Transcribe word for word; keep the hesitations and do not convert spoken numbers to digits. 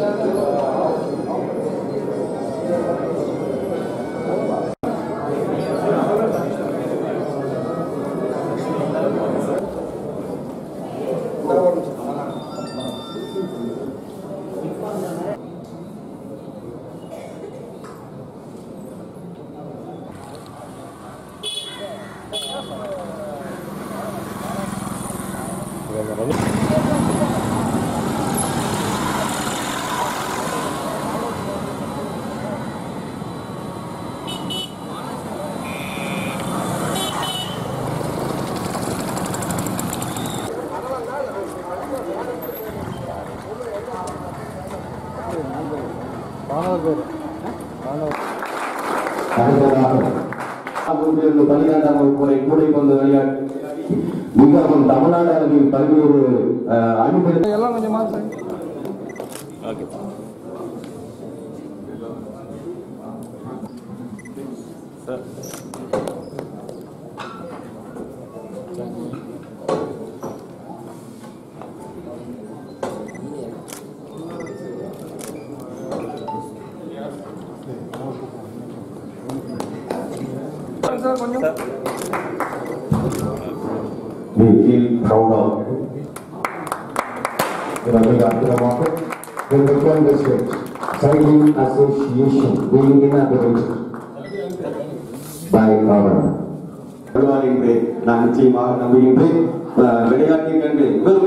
பன்னிரண்டாம் வகுப்புரை கூடைப்பந்து விளையாட்டு மிகவும் தமிழ்நாடு அளவில் பல்வேறு அணிகள் எல்லாம் கொஞ்சம் We feel proud of you. The Veteran District Cycling Association being inaugurated by Governor. நான் நிச்சயமாக நம்புகின்றேன் விளையாட்டில் கண்டு